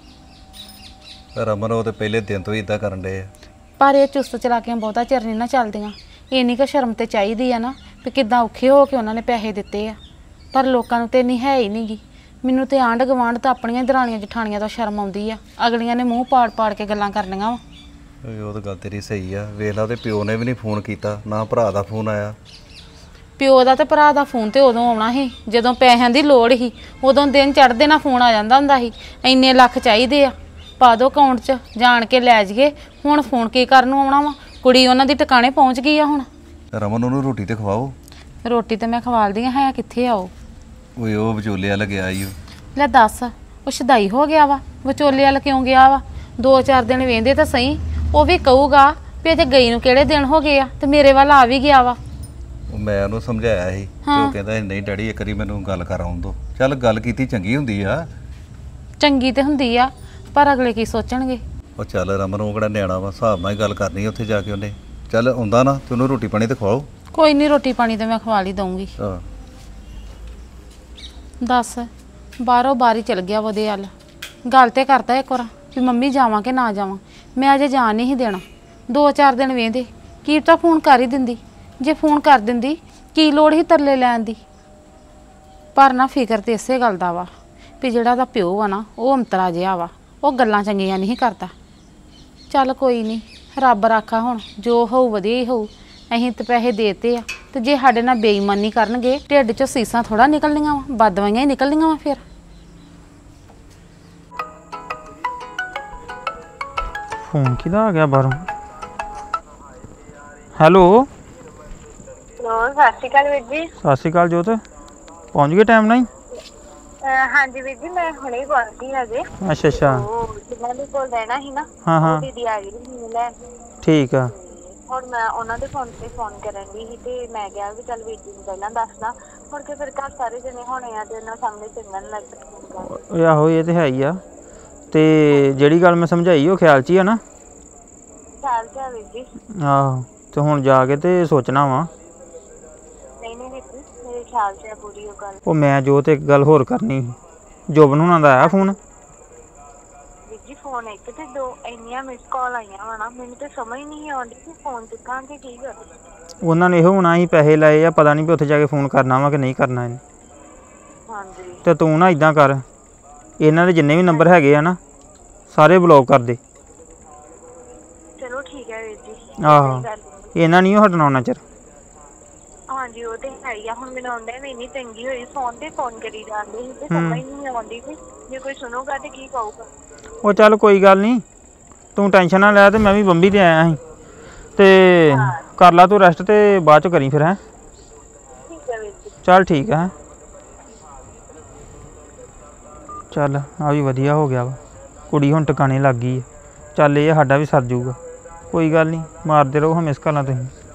ਰਮਨ ਉਹ ਤੇ ਪਹਿਲੇ ਦਿਨ ਤੋਂ ਹੀ ਇਦਾਂ ਕਰਨ ਡਏ ਆ। ਪਰ ਇਹ ਚੁਸਤ ਚਲਾਕੀਆਂ ਬਹੁਤਾ ਚਿਰ ਨਹੀਂ ਨਾ ਚੱਲਦੀਆਂ। ਇੰਨੀ ਕੁ ਸ਼ਰਮ ਤੇ ਚਾਹੀਦੀ ਆ ਨਾ ਵੀ ਕਿੱਦਾਂ ਔਖੇ ਹੋ ਕੇ ਉਹਨਾਂ ਨੇ ਪੈਸੇ ਦਿੱਤੇ ਆ। ਪਰ ਲੋਕਾਂ ਨੂੰ ਤੇ ਇੰਨੀ ਹੈ ਹੀ ਨਹੀਂਗੀ। ਮੈਨੂੰ ਤੇ ਆਂਢ ਗਵਾਂਢ ਤਾਂ ਆਪਣੀਆਂ ਦਰਾਣੀਆਂ ਜਠਾਣੀਆਂ ਤੋਂ ਸ਼ਰਮ ਆਉਂਦੀ ਆ। ਅਗਲੀਆਂ ਨੇ ਮੂੰਹ ਪਾੜ ਕੇ ਗੱਲਾਂ ਕਰਨੀਆਂ ਵਾ। ਉਹ ਤਾਂ ਗੱਲ ਤੇਰੀ ਸਹੀ ਆ। ਵੇਖ ਲਾ ਉਹਦੇ ਪਿਓ ਨੇ ਵੀ ਨਹੀਂ ਫੋਨ ਕੀਤਾ, ਨਾ ਭਰਾ ਦਾ ਫੋਨ ਆਇਆ। ਪਿਓ ਦਾ ਤੇ ਭਰਾ ਦਾ ਫੋਨ ਤੇ ਉਦੋਂ ਆਉਣਾ ਸੀ ਜਦੋਂ ਪੈਸਿਆਂ ਦੀ ਲੋੜ ਸੀ। ਉਦੋਂ ਦਿਨ ਚੜ੍ਹਦੇ ਨਾਲ ਫੋਨ ਆ ਜਾਂਦਾ ਹੁੰਦਾ ਸੀ, ਇੰਨੇ ਲੱਖ ਚਾਹੀਦੇ ਆ, ਪਾ ਦਿਓ ਅਕਾਊਂਟ 'ਚ, ਜਾਣ ਕੇ ਲੈ ਜਾਈਏ। ਹੁਣ ਫੋਨ ਕੀ ਕਰਨ ਨੂੰ ਆਉਣਾ ਵਾ? ਕੁੜੀ ਉਹਨਾਂ ਦੀ ਟਿਕਾਣੇ ਪਹੁੰਚ ਗਈ ਆ। ਹੁਣ ਰਮਨ ਉਹਨੂੰ ਰੋਟੀ ਤੇ ਖਵਾਓ। ਰੋਟੀ ਤੇ ਮੈਂ ਖਵਾਲਦੀ ਆ, ਹੈ ਕਿੱਥੇ ਆ ਉਹ? ਓਏ ਉਹ ਵਿਚੋਲੇ ਵਾਲ ਗਿਆ ਈ ਓ। ਲੈ ਦੱਸ, ਉਹ ਸ਼ਦਾਈ ਹੋ ਗਿਆ ਵਾ? ਵਿਚੋਲੇ ਵਾਲ ਕਿਉਂ ਗਿਆ ਵਾ? 2-4 ਦਿਨ ਵੇਂਦੇ ਤਾਂ ਸਹੀ, ਉਹ ਵੀ ਕਹੂਗਾ ਵੀ ਅਜੇ ਗਈ ਨੂੰ ਕਿਹੜੇ ਦਿਨ ਹੋ ਗਏ ਆ ਤੇ ਮੇਰੇ ਵੱਲ ਆ ਵੀ ਗਿਆ ਵਾ। ਉਹ ਮੈਂ ਉਹਨੂੰ ਸਮਝਾਇਆ ਸੀ ਤੇ ਉਹ ਕਹਿੰਦਾ ਨਹੀਂ ਡੈਡੀ ਇੱਕ ਵਾਰੀ ਮੈਨੂੰ ਗੱਲ ਕਰਾਉਣ ਦਿਓ। ਚੱਲ ਗੱਲ ਕੀਤੀ ਚੰਗੀ ਹੁੰਦੀ ਆ। ਚੰਗੀ ਤੇ ਹੁੰਦੀ ਆ, ਪਰ ਅਗਲੇ ਕੀ ਸੋਚਣਗੇ? ਉਹ ਚੱਲ ਰਮਨ ਉਹ ਕਿਹੜਾ ਨਿਆਣਾ ਵਾ, ਹਿਸਾਬ ਨਾਲ ਹੀ ਗੱਲ ਕਰਨੀ ਉੱਥੇ ਜਾ ਕੇ ਉਹਨੇ। ਚੱਲ ਆਉਂਦਾ ਨਾ ਤੇ ਉਹਨੂੰ ਰੋਟੀ ਪਾਣੀ ਤੇ ਖਵਾਓ। ਕੋਈ ਨਹੀਂ, ਰੋਟੀ ਪਾਣੀ ਤੇ ਮੈਂ ਖਵਾ ਲਈ ਦਊਂਗੀ। ਹਾਂ ਦੱਸ, ਬਾਹਰੋਂ ਬਾਰੀ ਚਲ ਗਿਆ ਉਹਦੇ ਵੱਲ। ਗੱਲ ਤੇ ਕਰਦਾ ਇੱਕ ਵਾਰ ਵੀ ਮੰਮੀ ਜਾਵਾਂ ਕਿ ਨਾ ਜਾਵਾਂ। ਮੈਂ ਅਜੇ ਜਾਣ ਨਹੀਂ ਦੇਣਾ। 2-4 ਦਿਨ ਵੇਂਦੇ ਕੀ ਤਾਂ ਫੋਨ ਕਰ ਹੀ ਦਿੰਦੀ। ਜੇ ਫੋਨ ਕਰ ਦਿੰਦੀ ਕੀ ਲੋੜ ਹੀ ਤਰਲੇ ਲੈਣ ਦੀ। ਪਰ ਨਾ ਫਿਕਰ ਤੇ ਇਸੇ ਗੱਲ ਦਾ ਵਾ ਵੀ ਜਿਹੜਾ ਦਾ ਪਿਓ ਆ ਨਾ ਉਹ ਅੰਤਰਾ ਜਿਹਾ ਵਾ, ਉਹ ਗੱਲਾਂ ਚੰਗੀਆਂ ਨਹੀਂ ਕਰਦਾ। ਚੱਲ ਕੋਈ ਨਹੀਂ, ਰੱਬ ਰਾਖਾ, ਹੁਣ ਜੋ ਹੋਊ ਵਧੀਆ ਹੀ ਹੋਊ। ਅਸੀਂ ਤੇ ਪੈਸੇ ਦੇਤੇ ਆ ਤੇ ਜੇ ਸਾਡੇ ਨਾਲ ਬੇਈਮਾਨੀ ਕਰਨਗੇ ਢਿੱਡ 'ਚੋਂ ਸੀਸਾਂ ਥੋੜਾ ਨਿਕਲਣੀਆਂ ਵਾ, ਬਦਵਾਈਆਂ ਹੀ ਨਿਕਲਣੀਆਂ ਵਾ। ਫਿਰ ਫੋਨ ਕਿਹਦਾ ਆ ਗਿਆ ਬਾਹਰੋਂ? ਹੈਲੋ ਸਤਿ ਸ਼੍ਰੀ ਅਕਾਲ ਵੀਰ ਜੀ। ਸਤਿ ਸ਼੍ਰੀ ਅਕਾਲ ਜੋਤ, ਪਹੁੰਚ ਗਏ ਟਾਈਮ ਨਾਲ ਹੀ? ਹਾਂਜੀ ਵੀਰ ਜੀ, ਮੈਂ ਹੁਣੇ ਪਹੁੰਚੀ ਹਜੇ। ਅੱਛਾ ਅੱਛਾ, ਉਹ ਜਿਨ੍ਹਾਂ ਦੇ ਕੋਲ ਰਹਿਣਾ ਸੀ ਨਾ, ਹਾਂ ਹਾਂ, ਉਹ ਦੀਦੀ ਆ ਗਈ ਮੈਨੂੰ ਲੈਣ। ਠੀਕ ਆ। ਹੁਣ ਮੈਂ ਉਹਨਾਂ ਦੇ ਫੋਨ ਤੇ ਫੋਨ ਕਰਨ ਦੀ ਸੀ ਤੇ ਮੈਂ ਕਿਹਾ ਵੀ ਚੱਲ ਵੀਰ ਜੀ ਨੂੰ ਪਹਿਲਾਂ ਦੱਸਦਾ, ਮੁੜ ਕੇ ਫਿਰ ਘਰ ਸਾਰੇ ਜਣੇ ਹੋਣੇ ਆ ਤੇ ਉਹਨਾਂ ਸਾਹਮਣੇ ਚੰਗਾ ਨਹੀਂ ਲੱਗਦਾ। ਓਏ ਆਹੋ, ਇਹ ਤੇ ਹੈ ਹੀ ਆ। ਤੇ ਜਿਹੜੀ ਗੱਲ ਮੈਂ ਸਮਝਾਈ ਉਹ ਖਿਆਲ 'ਚ ਹੀ ਆ ਨਾ? ਖਿਆਲ ਚ ਆ ਵੀਰ ਜੀ। ਆਹੋ, ਤੇ ਹੁਣ ਜਾ ਕੇ ਤੇ ਸੋਚਣਾ ਵਾ। ਨਹੀਂ ਨਹੀਂ ਵੀਰ ਜੀ, ਮੇਰੇ ਖਿਆਲ ਚ ਆ ਪੂਰੀ ਉਹ ਗੱਲ। ਉਹ ਮੈਂ ਜੋ ਤੇ ਇੱਕ ਗੱਲ ਹੋਰ ਕਰਨੀ ਸੀ। ਜੋਬਨ ਹੁਣਾਂ ਦਾ ਆਇਆ ਫੋਨ? ਵੀਰ ਜੀ ਫੋਨ ਇੱਕ ਤੇ ਦੋ ਇੰਨੀਆਂ ਮਿਸ ਕਾਲ ਆਈਆਂ ਵਾ ਨਾ, ਮੈਨੂੰ ਤੇ ਸਮਝ ਨਹੀਂ ਆਉਂਦੀ ਕਿ ਫੋਨ ਚੁੱਕਾਂ ਕਿ ਕੀ ਕਰਾਂ। ਉਹਨਾਂ ਨੇ ਇਹੋ ਹੋਣਾ ਸੀ ਪੈਸੇ ਲਏ ਆ, ਪਤਾ ਨਹੀਂ ਵੀ ਉੱਥੇ ਜਾ ਕੇ ਫੋਨ ਕਰਨਾ ਵਾ ਕਿ ਨਹੀਂ ਕਰਨਾ ਇਹਨੇ। ਹਾਂਜੀ ਤੇ ਤੂੰ ਨਾ ਇਦਾਂ ਕਰ, ਇਹਨਾਂ ਦੇ ਜਿੰਨੇ ਵੀ ਨੰਬਰ ਹੈਗੇ ਆ ਨਾ ਸਾਰੇ ਬਲੌਕ ਕਰ ਦੇ। ਚਲੋ ਠੀਕ ਹੈ ਵੀਰ ਜੀ। ਆਹੋ, ਇਹਨਾਂ ਨਹੀਂ ਹਟਣਾ ਉਹਨਾਂ ਚਿਰ। ਹਾਂਜੀ ਉਹ ਤੇ ਹੈ ਹੀ ਆ। ਹੁਣ ਮੈਨੂੰ ਆਉਂਦਾ ਮੈਂ ਇੰਨੀ ਤੰਗੀ ਹੋਈ, ਫੋਨ ਤੇ ਫੋਨ ਕਰੀ ਜਾਂਦੇ ਸੀ ਤੇ ਸਮਝ ਨਹੀਂ ਆਉਂਦੀ ਵੀ ਜੇ ਕੋਈ ਸੁਣੂਗਾ ਤੇ ਕੀ ਕਹੂਗਾ। ਉਹ ਚੱਲ ਕੋਈ ਗੱਲ ਨਹੀਂ, ਤੂੰ ਟੈਨਸ਼ਨ ਨਾ ਲੈ। ਤੇ ਮੈਂ ਵੀ ਬੰਬੀ ਤੇ ਆਇਆ ਸੀ ਤੇ ਕਰ ਲਾ ਤੂੰ ਰੈਸਟ ਤੇ ਬਾਅਦ ਚ ਕਰੀ ਫਿਰ। ਹੈਂ ਠੀਕ ਹੈ ਵੀਰ ਜੀ। ਚੱਲ ਠੀਕ ਹੈ। ਚੱਲ ਆ ਵੀ ਵਧੀਆ ਹੋ ਗਿਆ ਵਾ, ਕੁੜੀ ਹੁਣ ਟਿਕਾਣੇ ਲੱਗ ਗਈ ਹੈ। ਚੱਲ ਇਹ ਸਾਡਾ ਵੀ ਸਰ ਜੂਗਾ। ਕੋਈ ਗੱਲ ਨਹੀਂ, ਮਾਰਦੇ ਰਹੋ ਹਮੇਸ਼ ਕਾਲਾਂ ਤੁਸੀਂ।